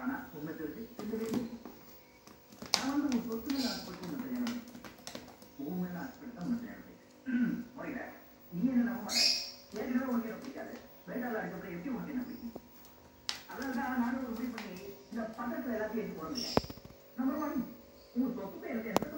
ஆனா உண்மை தெரிஞ்சு இந்த வேண்டி நான் வந்து உன் சொத்து மேல ஆசைப்பட்டு உன்னை கல்யாணம் உன் மேல ஆசைப்பட்டு தான் உன்னை கல்யாணம் முறையில நீ என்ன நம்ப மாட்டேன் ஏற்கனவே உனக்கு என்ன பிடிக்காது வேண்டாம் அதுக்கப்புறம் எப்படி உனக்கு என்ன பிடிக்கும் அதனால்தான் நானும் ஒரு முடிவு பண்ணி இந்த பக்கத்துல எல்லாத்தையும் எடுத்து போட முடியாது நம்பர் ஒன் உன் சொத்து பேருக்கு